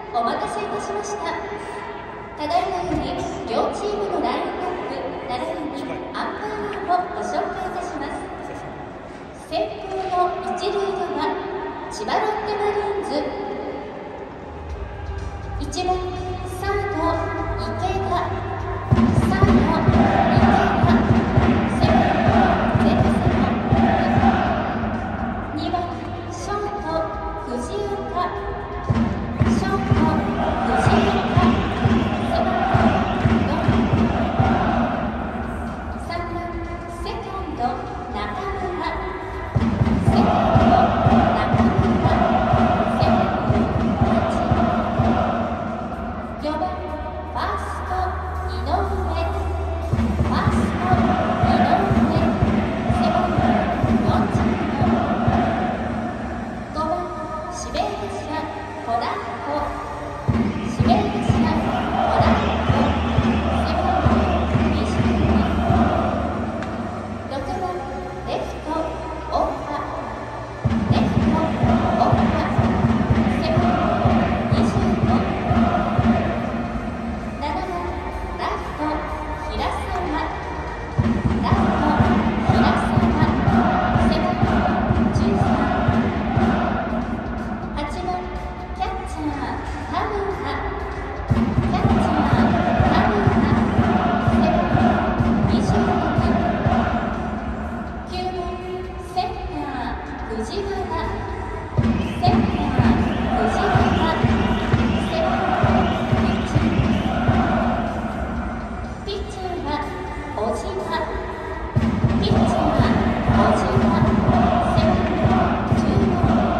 お待たせいたしました。ただいまより両チームのラインナップ並びにアンパイアをご紹介いたします。先鋒の一塁側、千葉ロッテマリーンズ、1番サード池田、サード池田、セカンドゼロゼロ、2番ショート藤岡、ショート藤岡、背番号4、3番セカンド中村、セカンド中村、背番号8、4番ファースト井上、ファースト井上、背番号45、5番指名打者ポランコ、指名打者ポランコ、背番号22、6番レフト大場、レフト大場、背番号25、7番ライト平沢、ライト平沢、背番号13、8番キャッチャー田村、キャッチャー田村、背番号26、9番センター藤原、センター藤原、背番号1、ピッチャーは小島、ピッチャー小島、背番号15、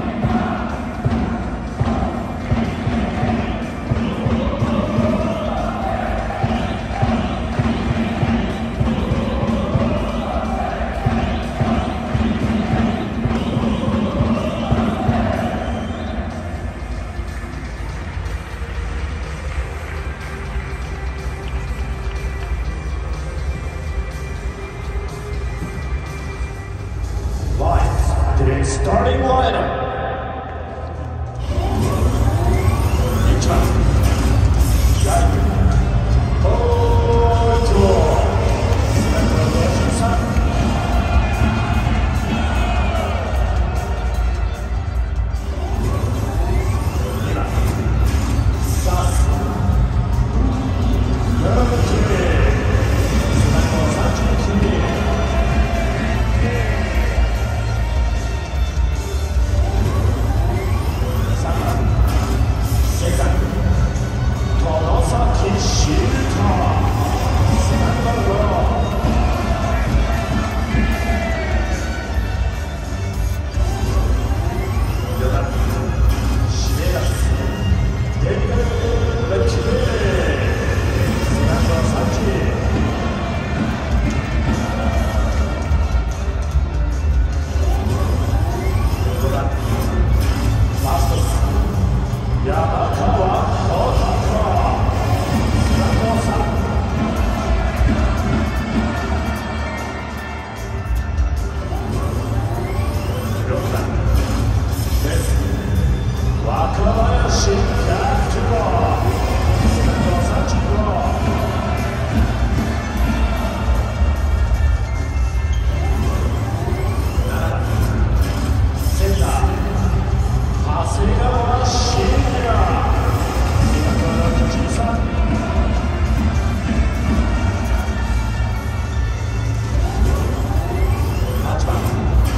Lions, today's starting lineup. 1番、ジャイアント、背番号53。2番、サース、ナンバー2、背番号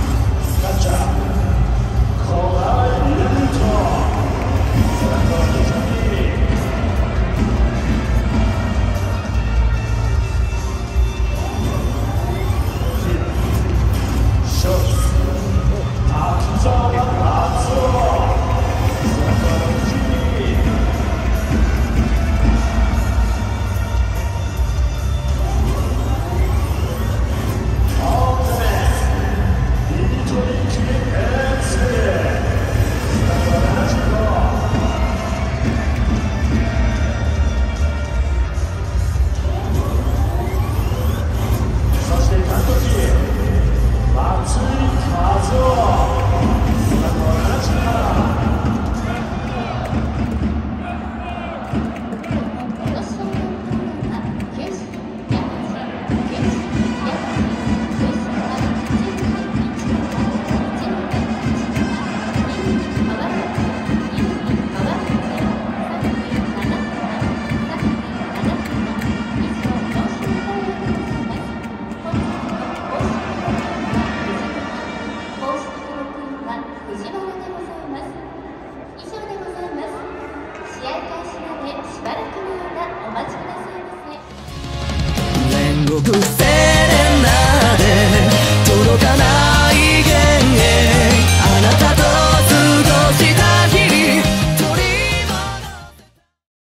39。Call out, 動くセレナで届かない